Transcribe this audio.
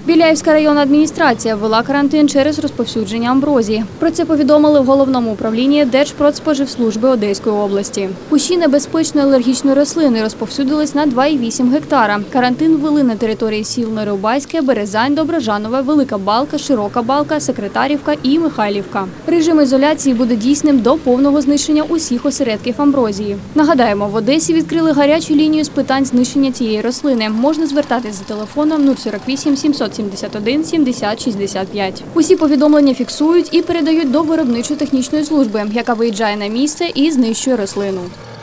Біляївська районна адміністрація ввела карантин через розповсюдження амброзії. Про це повідомили в Головному управлінні Держпродспоживслужби Одеської області. Кущі небезпечної алергічної рослини розповсюдились на 2,8 гектара. Карантин ввели на території сіл Нерубайське, Березань, Доброжанове, Велика Балка, Широка Балка, Секретарівка і Михайлівка. Режим ізоляції буде дійсним до повного знищення усіх осередків амброзії. Нагадаємо, в Одесі відкрили гарячу лінію з питань знищення цієї рослини. Можна звертатись за телефоном 048 771 70 65. Усі повідомлення фіксують і передають до виробничо-технічної служби, яка виїжджає на місце і знищує рослину.